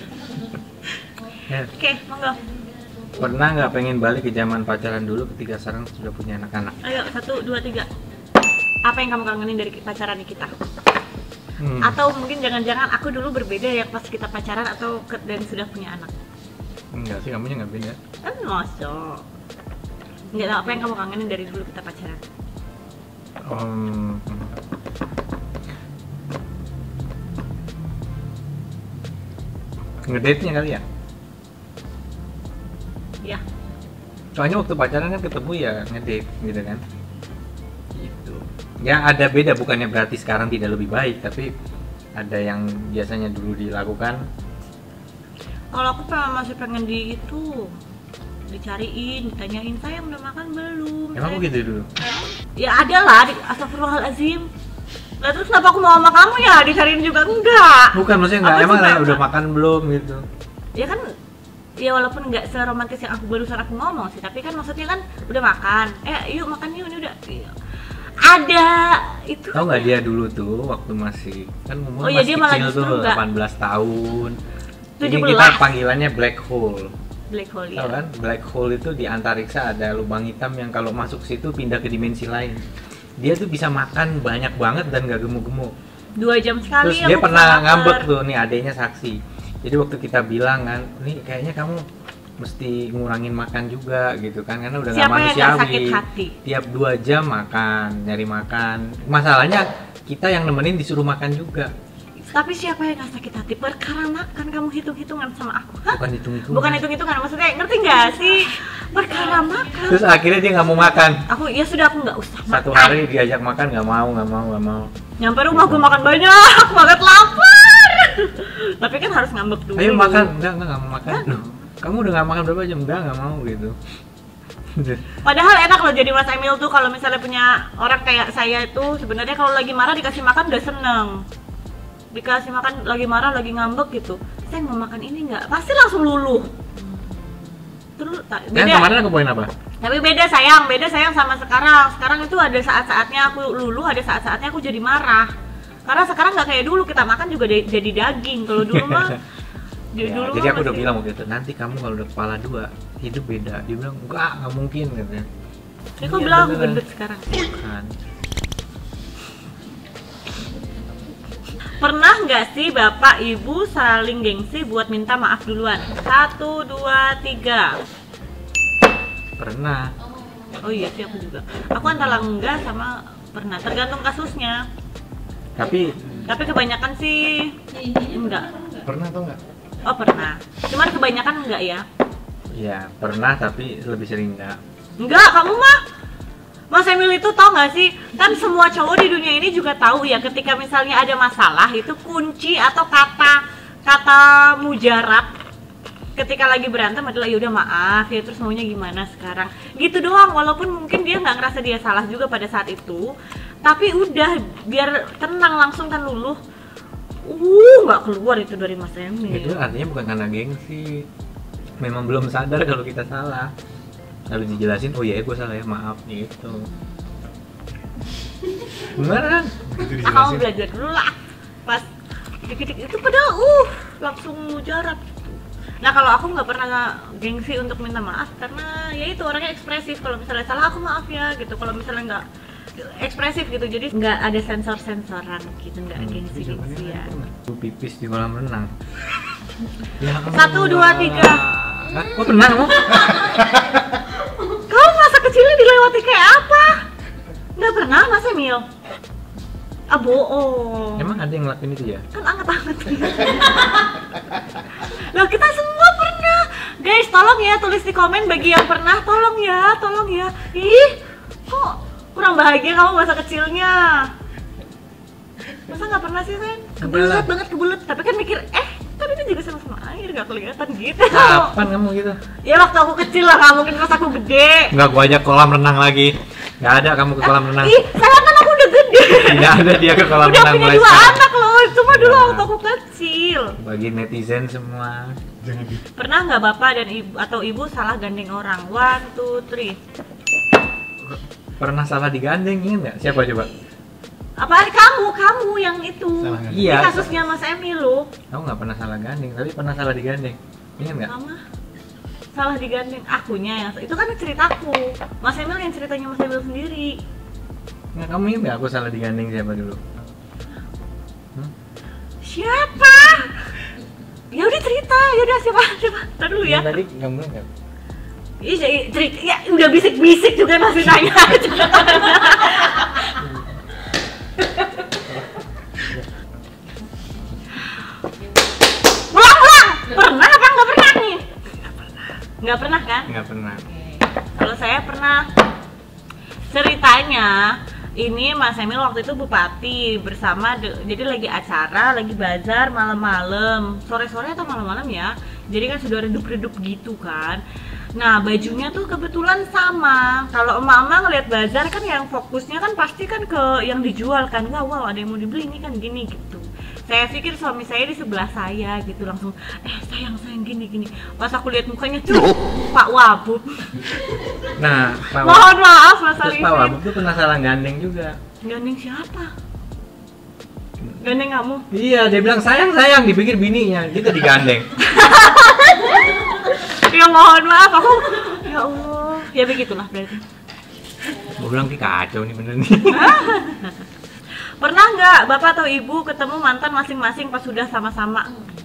Ya,
Oke, monggo.
pernah nggak pengen balik ke zaman pacaran dulu ketika sekarang sudah punya anak-anak?
Ayo, satu, dua, tiga. Apa yang kamu kangenin dari pacaran kita?
Hmm.
Atau mungkin jangan-jangan aku dulu berbeda ya pas kita pacaran atau ke, dan sudah punya anak?
Enggak sih, kamunya nggak beda.
Kan masuk. Nggak tahu apa yang kamu kangenin dari dulu kita pacaran?
Um, ngedate-nya kali ya?
Ya.
Soalnya waktu pacaran kan ketemu ya ngedate gitu kan. Gitu. Ya ada beda, bukannya berarti sekarang tidak lebih baik, tapi ada yang biasanya dulu dilakukan.
Kalau aku pengen, masih pengen di itu dicariin, ditanyain sayang udah makan belum?
Emang aku
Sayang-
gitu dulu.
Ya ada lah, di, astagfirullahaladzim. Lah terus kenapa aku mau sama kamu ya? Dicariin juga enggak?
Bukan, maksudnya nggak,
Aku
emang
juga
kayak udah
enggak.
makan belum gitu.
Ya kan, ya walaupun nggak seromantis yang aku barusan aku ngomong sih, tapi kan maksudnya kan udah makan. Eh yuk makan yuk, ini udah. Iya. Ada itu.
Tahu nggak dia dulu tuh waktu masih kan umur
Oh iya,
masih
dia malah
kecil
justru
tuh
nggak.
delapan belas tahun. Ini
tujuh
kita
belas.
panggilannya black hole.
Black hole
Tahu
ya.
kan? Black hole itu di antariksa ada lubang hitam yang kalau masuk situ pindah ke dimensi lain. Dia tuh bisa makan banyak banget dan gak gemuk-gemuk.
Dua jam sekali.
Terus dia
aku
pernah
lapar.
ngambek tuh, nih adanya saksi. Jadi waktu kita bilang kan, nih kayaknya kamu mesti ngurangin makan juga gitu kan, karena udah nggak
Siapa yang nggak
manusiawi.
sakit hati?
Tiap dua jam makan, nyari makan. Masalahnya kita yang nemenin disuruh makan juga.
Tapi siapa yang nggak sakit hati? Perkara makan kamu hitung-hitungan sama aku. Hah?
Bukan hitung-hitung.
Bukan hitung-hitungan, maksudnya ngerti nggak sih? Perkara makan.
Terus akhirnya dia nggak mau makan.
Aku ya sudah aku nggak usah
Satu
makan.
hari diajak makan nggak mau, nggak mau, nggak mau.
Nyampe rumah gue makan banyak, banget lapar. Tapi kan harus ngambek dulu.
Ayo makan, enggak, enggak, nggak mau makan. Loh, kamu udah nggak makan berapa jam? Enggak, nggak mau gitu.
Padahal enak loh jadi Mas Emil tuh kalau misalnya punya orang kayak saya itu sebenarnya kalau lagi marah dikasih makan udah seneng. Dikasih makan lagi marah lagi ngambek gitu. Saya mau makan ini nggak? Pasti langsung luluh. Terus tak-
Kan
beda.
kemarin aku poin apa?
Tapi beda sayang, beda sayang sama sekarang. Sekarang itu ada saat-saatnya aku luluh, ada saat-saatnya aku jadi marah. Karena sekarang nggak kayak dulu, kita makan juga de- jadi daging. Kalau dulu mah
Ya,
dulu
jadi
mah
aku udah
masih-
bilang waktu itu, nanti kamu kalau udah kepala dua, hidup beda. Dia bilang, enggak, nggak mungkin katanya.
Ya, kok
Iya,
bilang aku
beneran.
gendut sekarang?
Bukan.
Pernah nggak sih bapak ibu saling gengsi buat minta maaf duluan? Satu, dua, tiga.
Pernah.
Oh iya sih aku juga. Aku antara enggak sama pernah, tergantung kasusnya.
Tapi
Tapi kebanyakan sih enggak.
pernah atau enggak?
Oh pernah. Cuman kebanyakan enggak ya.
Iya, pernah tapi lebih sering enggak.
Enggak, kamu mah. Mas Emil itu tau gak sih? Kan semua cowok di dunia ini juga tahu ya ketika misalnya ada masalah itu kunci atau kata kata mujarab ketika lagi berantem adalah ya udah maaf ya, terus maunya gimana sekarang gitu doang. Walaupun mungkin dia nggak ngerasa dia salah juga pada saat itu, tapi udah biar tenang langsung kan luluh. Uh nggak keluar itu dari Mas Emil.
Itu artinya bukan karena gengsi, memang belum sadar kalau kita salah. Habis dijelasin, oh iya gue salah ya, maaf gitu. Beneran? Gitu
Ah, kamu belajar dulu lah. Pas dikit-dikit itu padahal uh langsung mujarab. Nah kalau aku nggak pernah gengsi untuk minta maaf karena ya itu orangnya ekspresif. Kalau misalnya salah aku maaf ya gitu. Kalau misalnya nggak ekspresif gitu, jadi nggak ada sensor-sensoran gitu, nggak
Hmm,
gengsi-gengsian.
Gue pipis di kolam renang. Ya,
Satu, dua, tiga.
Hah? Kok pernah kamu?
Kamu masa kecilnya dilewati kayak apa? Nggak pernah Mas Emil? Ah bohong.
Emang ada yang ngelakuin itu ya?
Kan anget-anget. Loh kita semua pernah. Guys tolong ya tulis di komen bagi yang pernah, tolong ya, tolong ya. Ih kok kurang bahagia kamu masa kecilnya. Masa nggak pernah sih Ren? Kebelet banget kebelet. Tapi kan mikir eh kan ini juga sama-sama air nggak kelihatan gitu.
Kapan kamu gitu?
Ya waktu aku kecil lah, nggak mungkin pas aku gede.
Enggak, gua ajak kolam renang lagi. Nggak ada kamu ke kolam renang.
Ih saya kan aku udah gede.
Tidak ada dia ke kolam
Udah
renang
punya
mulai
dua
sekarang.
anak loh, cuma dulu
Ya.
waktu aku kecil.
Bagi netizen semua.
Pernah nggak bapak dan ibu atau ibu salah gandeng orang? One, two, three.
Pernah salah digandeng, ingat nggak? Siapa coba?
Apa kamu? Kamu yang itu?
Salah gandeng.
Ini
Iya.
kasusnya Mas Emil loh.
Kamu nggak pernah salah gandeng, tapi pernah salah digandeng. Ingat nggak?
Mama salah digandeng. Akunya yang itu kan ceritaku. Mas Emil yang ceritanya Mas Emil sendiri.
Nggak, kamu ingat nggak aku salah digandeng siapa dulu? Hmm?
Siapa? Ya udah cerita. Ya udah siapa? Siapa? Ntar dulu ya.
Yang tadi kamu nggak?
Ih, jadi cerita ya udah bisik-bisik juga masih nanya. Ulang-ulang. Pernah apa nggak pernah nih? Nggak pernah kan?
Nggak pernah.
Kalau saya pernah. Ceritanya ini Mas Emil waktu itu bupati bersama de- jadi lagi acara, lagi bazar malam-malam, sore-sore atau malam-malam ya. Jadi kan sudah redup-redup gitu kan. Nah bajunya tuh kebetulan sama. Kalau emak-emak ngeliat bazar kan yang fokusnya kan pasti kan ke yang dijual kan. Wow, wow ada yang mau dibeli ini kan gini gitu. Saya pikir suami saya di sebelah saya gitu, langsung eh sayang sayang gini gini. Pas aku lihat mukanya tuh Pak Wabub.
Nah, Pak Wabub.
Mohon maaf Mas
Terus Pak
Arifin.
Wabub tuh pernah salah gandeng juga.
Gandeng siapa? Gandeng kamu?
Iya, dia bilang sayang sayang, dipikir bininya, kita digandeng.
Ya mohon maaf aku. Ya Allah. Ya begitulah berarti.
Gue bilang ki kacau nih bener nih.
Pernah nggak bapak atau ibu ketemu mantan masing-masing pas sudah sama-sama?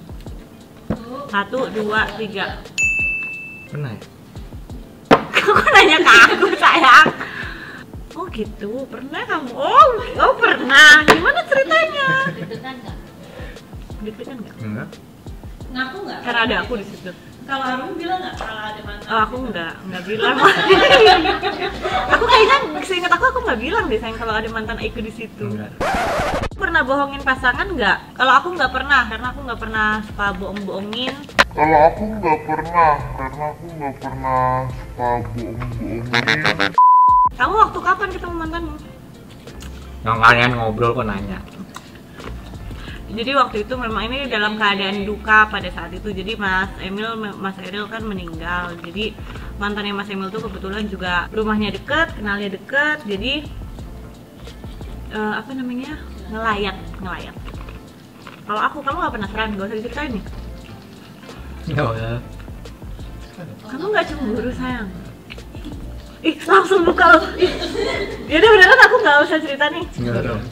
Satu, dua, tiga.
Pernah ya?
Kok nanya ke aku sayang? Oh gitu, pernah kamu? Oh, oh pernah. Gimana ceritanya?
Deg-degan nggak?
Deg-degan nggak?
Enggak.
Ngaku nggak?
Karena ada aku di situ.
Kalau Arum bilang nggak kalau ada mantan?
Oh, aku nggak, nggak bilang. Aku kayaknya seingat aku aku nggak bilang deh sayang kalau ada mantan aku di situ.
Enggak.
Pernah bohongin pasangan nggak? Kalau aku nggak pernah, karena aku nggak pernah suka bohong-bohongin.
Kalau aku nggak pernah, karena aku nggak pernah suka bohong-bohongin.
Kamu waktu kapan ketemu mantanmu?
Yang kalian ngobrol kok nanya.
Jadi waktu itu memang ini dalam keadaan duka pada saat itu. Jadi Mas Emil, Mas Eril kan meninggal. Jadi mantannya Mas Emil tuh kebetulan juga rumahnya deket, kenalnya deket. Jadi eh, apa namanya ngelayat, ngelayat. Kalau aku, kamu nggak penasaran? Gak usah diceritain nih.
Enggak usah.
Kamu nggak cemburu sayang? Ih langsung buka loh. Ih, yaudah beneran aku nggak usah cerita nih.
Enggak dong.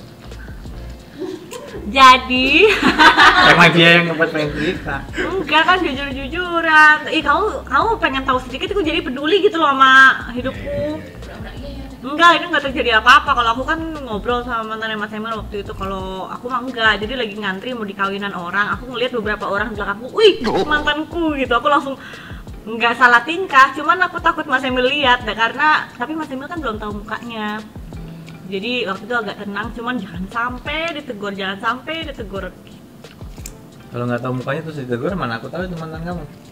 Jadi
Emang dia yang ngebuat pengen cerita.
enggak kan jujur-jujuran. Ih kamu kamu pengen tahu sedikit aku jadi peduli gitu loh sama hidupku. Enggak, ini enggak terjadi apa-apa. Kalau aku kan ngobrol sama mantannya Mas Emil waktu itu. Kalau aku mah enggak. Jadi lagi ngantri mau dikawinan orang. Aku ngeliat beberapa orang di belakangku. Wih, mantanku gitu. Aku langsung nggak salah tingkah. Cuman aku takut Mas Emil lihat. Nah, karena tapi Mas Emil kan belum tahu mukanya. Jadi waktu itu agak tenang. Cuman jangan sampai ditegur, jangan sampai ditegur.
Kalau nggak tahu mukanya terus ditegur, mana aku tahu itu mantan kamu.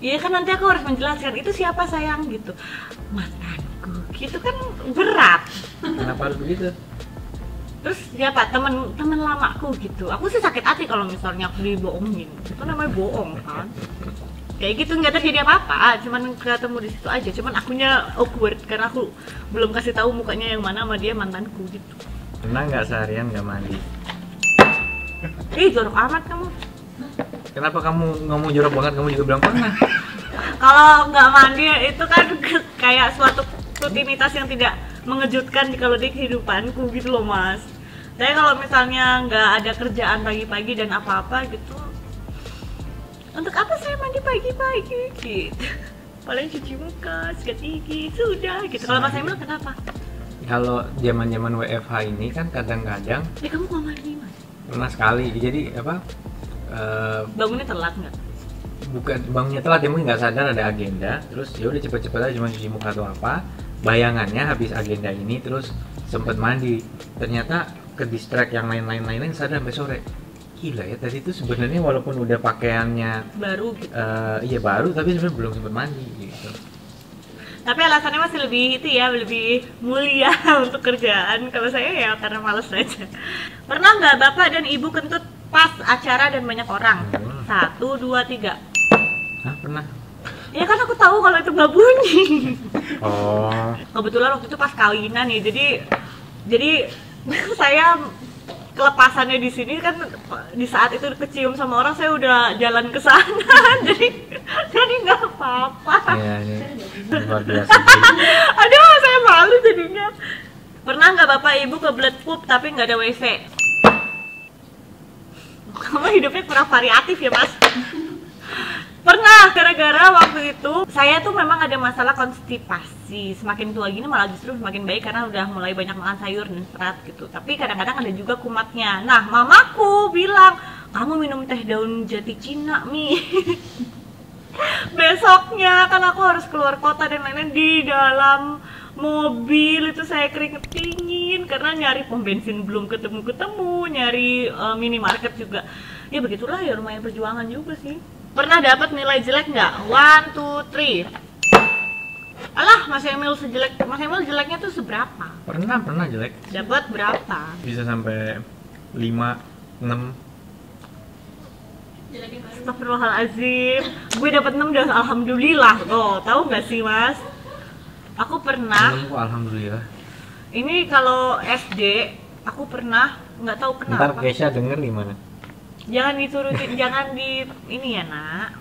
Iya kan nanti aku harus menjelaskan itu siapa sayang gitu. Mantanku. Gitu kan berat.
Kenapa harus begitu?
Terus siapa temen temen lamaku gitu. Aku sih sakit hati kalau misalnya aku dibohongin. Itu namanya bohong kan. Kayak gitu nggak terjadi apa-apa, cuman ketemu di situ aja. Cuman akunya awkward karena aku belum kasih tahu mukanya yang mana sama dia mantanku gitu.
Pernah nggak seharian nggak mandi?
Ih jorok amat kamu.
Kenapa kamu ngomong jorok banget? Kamu juga bilang pernah.
Kalau nggak mandi itu kan kayak suatu rutinitas yang tidak mengejutkan kalau di kehidupanku gitu loh mas. Saya kalau misalnya nggak ada kerjaan pagi-pagi dan apa-apa gitu, untuk apa saya mandi pagi-pagi gitu? Paling cuci muka, sikat gigi, sudah gitu. Kalau Mas Emil kenapa?
Kalau zaman-zaman W F H ini kan kadang-kadang
Ya kamu nggak mandi mas?
pernah sekali. Jadi apa? eh,
Bangunnya telat nggak?
bukan bangunnya telat, dia mungkin nggak sadar ada agenda. Terus ya udah cepet-cepet aja cuma cuci muka atau apa. Bayangannya habis agenda ini terus sempet mandi. Ternyata ke distract yang lain-lain lain sadar sampai sore. Gila ya, tadi itu sebenarnya walaupun udah pakaiannya
Baru gitu.
eh, iya baru, tapi sebenarnya belum sempet mandi gitu.
Tapi alasannya masih lebih itu ya, lebih mulia untuk kerjaan. Kalau saya ya karena males aja. Pernah nggak bapak dan ibu kentut pas acara dan banyak orang?
Hmm.
Satu, dua, tiga.
Hah, pernah?
Ya kan aku tahu kalau itu nggak bunyi.
Oh,
Kebetulan waktu itu pas kawinan ya, jadi jadi saya kelepasannya di sini kan di saat itu kecium sama orang, saya udah jalan ke sana. jadi jadi nggak apa-apa.
iya ini luar biasa.
Aduh, saya malu jadinya. Pernah nggak bapak ibu kebelet pup tapi nggak ada W C? Kamu hidupnya kurang variatif ya mas. Pernah, gara-gara waktu itu saya tuh memang ada masalah konstipasi. Semakin tua gini malah justru semakin baik karena udah mulai banyak makan sayur dan serat gitu. Tapi kadang-kadang ada juga kumatnya. Nah, mamaku bilang, kamu minum teh daun jati Cina, Mi. Besoknya kan aku harus keluar kota dan lain-lain, di dalam mobil itu saya keringet dingin karena nyari pom bensin belum ketemu-ketemu, nyari uh, minimarket juga. Ya begitulah ya, lumayan perjuangan juga sih. Pernah dapat nilai jelek nggak? One, two, three. Alah, Mas Emil sejelek, Mas Emil jeleknya tuh seberapa?
Pernah, pernah jelek.
Dapat berapa?
Bisa sampai lima, enam.
Astagfirullahaladzim. Gue dapat enam dan alhamdulillah. Oh, tahu nggak sih Mas? Aku pernah.
enam kok alhamdulillah.
Ini kalau S D, aku pernah nggak tahu
Ntar
kenapa.
Kesha denger gimana?
Jangan diturutin, jangan di ini ya nak.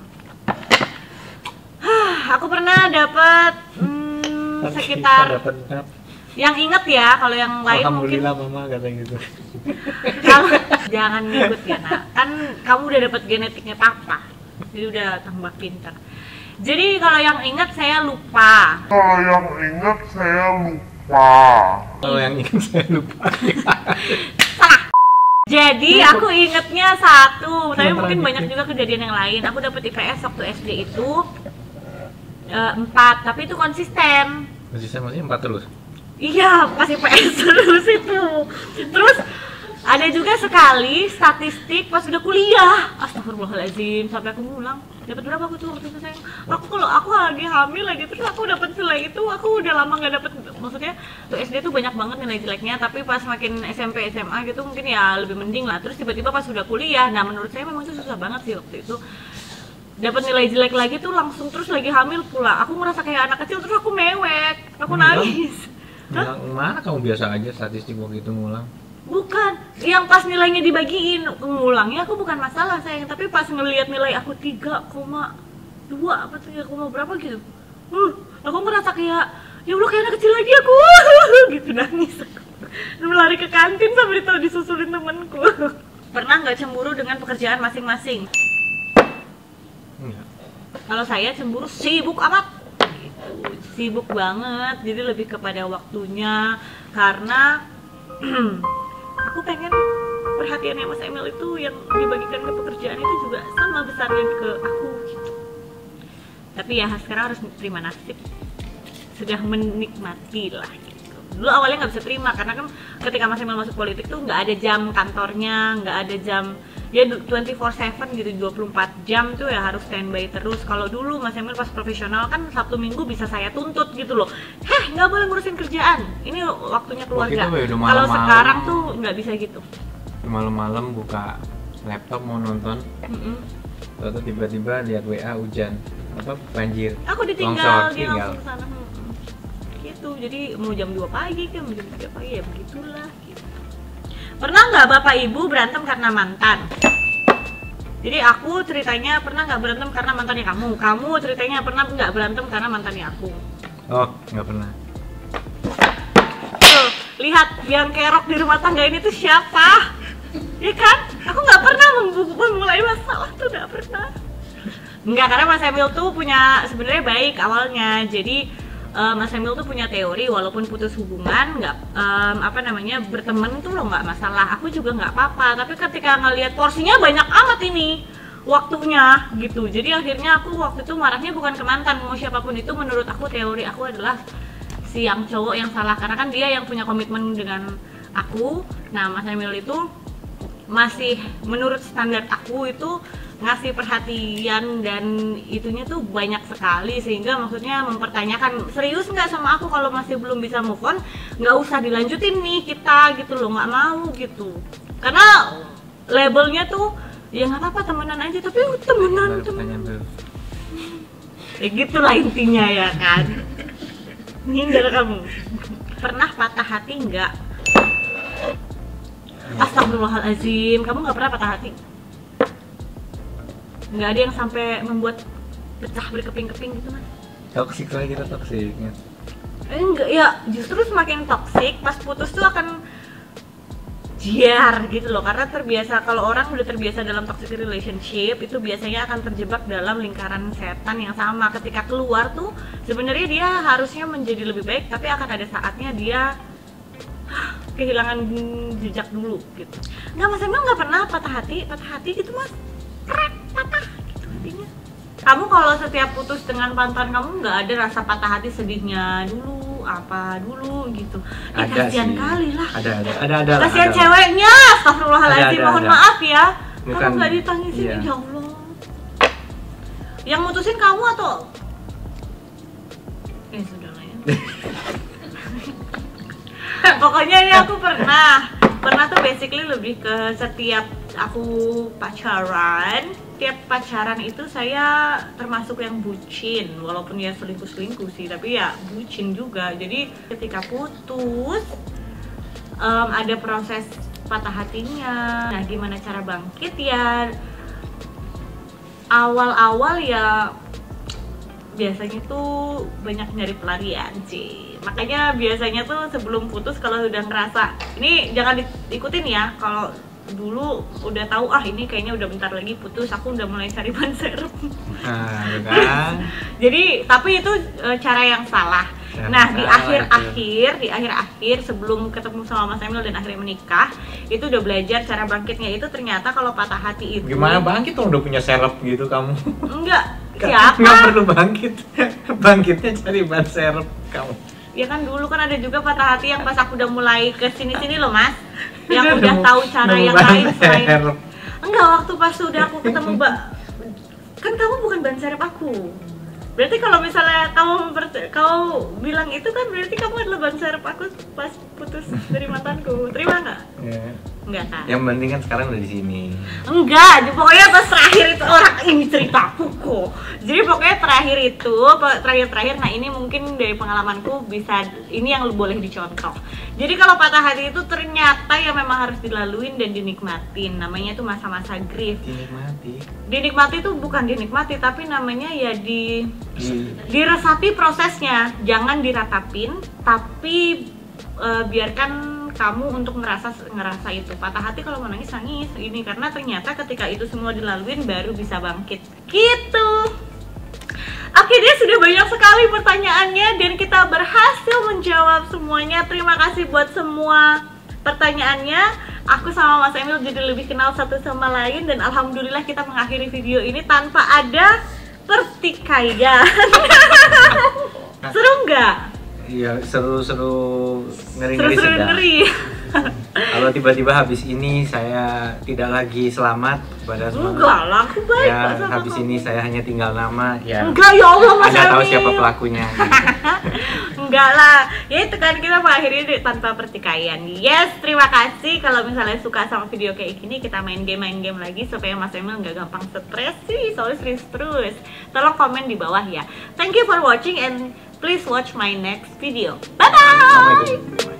Hah, aku pernah dapat hmm,
Ntar Kesha
sekitar
dapet berapa?
yang inget ya, kalau yang lain mungkin
Alhamdulillah mama katanya gitu.
kalau jangan ngikut ya nak. Kan kamu udah dapat genetiknya papa, jadi udah tambah pintar. Jadi kalau yang inget saya lupa.
Kalau yang ingat saya lupa.
Kalau yang ingat saya lupa.
Salah. Jadi aku ingetnya satu, tapi
Yang
mungkin
terakhir.
banyak juga kejadian yang lain. Aku dapat I P S waktu S D itu eh, empat, tapi itu konsisten.
Konsisten maksudnya empat terus.
Iya, pas I P S terus itu. Terus ada juga sekali statistik pas udah kuliah. Astagfirullahaladzim, sampai aku ngulang. Dapat berapa aku tuh waktu itu sayang? Aku kalau aku lagi hamil lagi terus aku dapat nilai itu, aku udah lama nggak dapat. Maksudnya tuh S D tuh banyak banget nilai jeleknya, tapi pas makin S M P S M A gitu mungkin ya lebih mending lah. Terus tiba-tiba pas udah kuliah, nah menurut saya memang itu susah banget sih waktu itu. Dapat nilai jelek lagi tuh langsung, terus lagi hamil pula. Aku merasa kayak anak kecil, terus aku mewek, aku
Enggak.
nangis. Hah?
Ngulang, mana kamu biasa aja statistik waktu itu ngulang.
Bukan, yang pas nilainya dibagiin, ngulangnya aku bukan masalah sayang, tapi pas ngelihat nilai aku tiga koma dua apa tiga koma berapa gitu. Uh, aku merasa kayak ya Allah kayak anak kecil lagi aku. Gitu nangis aku. Lari ke kantin sampai ditahu disusulin temanku. Pernah nggak cemburu dengan pekerjaan masing-masing?
Enggak.
Kalau saya cemburu sibuk amat. Gitu. Sibuk banget, jadi lebih kepada waktunya karena aku pengen perhatiannya Mas Emil itu yang dibagikan ke pekerjaan itu juga sama besarnya ke aku gitu. Tapi ya sekarang harus terima nasib, sudah menikmati lah gitu. Dulu awalnya nggak bisa terima karena kan ketika Mas Emil masuk politik tuh nggak ada jam kantornya, nggak ada jam ya dua puluh empat tujuh gitu, dua puluh empat jam tuh ya harus standby terus. Kalau dulu Mas Emil pas profesional kan Sabtu Minggu bisa saya tuntut gitu loh. Heh, nggak boleh ngurusin kerjaan. Ini waktunya keluarga.
Waktu itu udah
Kalau
malam-malam.
sekarang tuh nggak bisa gitu.
Malam-malam buka laptop mau nonton,
Mm-mm.
lalu tiba-tiba lihat W A hujan, apa banjir.
Aku ditinggal,
Longsor,
dia
tinggal.
langsung ke sana. Hmm. Gitu. Jadi mau jam dua pagi kan, mau jam tiga pagi ya begitulah gitu. Pernah nggak Bapak Ibu berantem karena mantan? Jadi aku ceritanya pernah nggak berantem karena mantannya kamu. Kamu ceritanya pernah nggak berantem karena mantannya aku.
Oh, nggak pernah.
Tuh, lihat yang kerok di rumah tangga ini tuh siapa? Ya kan? Aku nggak pernah membu- memulai masalah tuh, nggak pernah. Enggak, karena Mas Emil tuh punya sebenarnya baik awalnya. Jadi uh, Mas Emil tuh punya teori walaupun putus hubungan nggak um, apa namanya berteman tuh lo nggak masalah. Aku juga nggak apa-apa. Tapi ketika ngelihat porsinya banyak amat ini waktunya gitu. Jadi akhirnya aku waktu itu marahnya bukan ke mantan, mau siapapun itu. Menurut aku teori aku adalah si yang cowok yang salah karena kan dia yang punya komitmen dengan aku. Nah Mas Emil itu masih menurut standar aku itu ngasih perhatian dan itunya tuh banyak sekali sehingga maksudnya mempertanyakan serius nggak sama aku kalau masih belum bisa move on, nggak usah dilanjutin nih kita gitu loh, nggak mau gitu karena labelnya tuh ya nggak apa-apa temenan aja tapi uh, temenan
Baru
temenan
pertanyaan baru.
ya gitulah intinya ya kan. Hindar kamu. Pernah patah hati nggak? Astagfirullahaladzim, kamu nggak pernah patah hati? Nggak ada yang sampai membuat pecah berkeping-keping gitu Mas?
Toksik lah kita toksik.
Eh, enggak, ya justru semakin toksik pas putus tuh akan jiar gitu loh karena terbiasa, kalau orang udah terbiasa dalam toxic relationship itu biasanya akan terjebak dalam lingkaran setan yang sama. Ketika keluar tuh sebenarnya dia harusnya menjadi lebih baik tapi akan ada saatnya dia kehilangan jejak dulu gitu. Nggak, Mas Emil nggak pernah patah hati, patah hati gitu Mas, krek patah gitu hatinya. Kamu kalau setiap putus dengan mantan kamu nggak ada rasa patah hati sedihnya dulu apa dulu gitu? Ya,
Ada
kasihan
sih.
kali lah.
Ada ada ada ada.
Kasihan
ada.
ceweknya, astagfirullahaladzim,
Ada, ada,
mohon
ada.
maaf ya.
Bukan,
Kamu nggak ditangisin,
iya.
ya Allah. Yang mutusin kamu atau? Eh sudah lah ya. Pokoknya ini aku pernah pernah tuh basically lebih ke setiap aku pacaran, tiap pacaran itu saya termasuk yang bucin, walaupun ya selingkuh-selingkuh sih, tapi ya bucin juga. Jadi ketika putus um, ada proses patah hatinya. Nah, gimana cara bangkit ya? Awal-awal ya biasanya tuh banyak nyari pelarian sih. Makanya biasanya tuh sebelum putus kalau udah ngerasa ini jangan diikutin ya. Kalau dulu udah tahu ah ini kayaknya udah bentar lagi putus, aku udah mulai cari ban serep.
Nah, kan.
Jadi tapi itu e, cara yang salah.
Cara
Nah
yang
di
salah
akhir-akhir di akhir-akhir sebelum ketemu sama Mas Emil dan akhirnya menikah itu udah belajar cara bangkitnya itu ternyata kalau patah hati itu
Gimana bangkit tuh udah punya serep gitu kamu?
enggak
Nggak
siapa
perlu bangkit. Bangkitnya cari ban serep kamu.
ya kan dulu kan ada juga patah hati yang pas aku udah mulai ke sini-sini loh Mas, yang
Udah
udah
nemu-
tahu cara
nemu
yang
ban
lain selain
serep.
enggak, waktu pas sudah aku ketemu Mbak kan kamu bukan ban serep aku. Berarti kalau misalnya kamu memper- kau bilang itu kan berarti kamu adalah ban serep aku pas putus dari mantanku. Terima nggak?
Ya.
Enggak kan?
Yang penting kan sekarang udah di sini.
Enggak, pokoknya pas terakhir itu orang ini ceritaku kok. Jadi pokoknya terakhir itu, terakhir-terakhir, nah ini mungkin dari pengalamanku bisa, ini yang boleh dicontoh. Jadi kalau patah hati itu ternyata ya memang harus dilaluin dan dinikmatin. Namanya itu masa-masa grief.
Dinikmati.
Dinikmati itu bukan dinikmati, tapi namanya ya di
Di
diresapi prosesnya, jangan diratapin, tapi e, biarkan kamu untuk ngerasa ngerasa itu. Patah hati kalau mau nangis nangis ini karena ternyata ketika itu semua dilaluin baru bisa bangkit gitu. Oke deh, sudah banyak sekali pertanyaannya dan kita berhasil menjawab semuanya. Terima kasih buat semua pertanyaannya. Aku sama Mas Emil jadi lebih kenal satu sama lain dan alhamdulillah kita mengakhiri video ini tanpa ada pertikaian. Seru nggak?
Iya, seru-seru ngeri-ngeri
Seru-seru
sedap.
ngeri.
Kalau tiba-tiba habis ini saya tidak lagi selamat kepada semua.
Enggak lah, aku baik
Ya,
kok sama
habis
kamu.
ini saya hanya tinggal nama. Ya,
Enggak, ya Allah Mas
Anda tahu
Emil.
siapa pelakunya.
Enggak lah, ya itu kan kita mengakhiri di- tanpa pertikaian. Yes, terima kasih. Kalau misalnya suka sama video kayak gini, kita main game main game lagi supaya Mas Emil nggak gampang stres sih. Soalnya serius terus. Tolong komen di bawah ya. Thank you for watching and please watch my next video. Bye bye.
Assalamualaikum.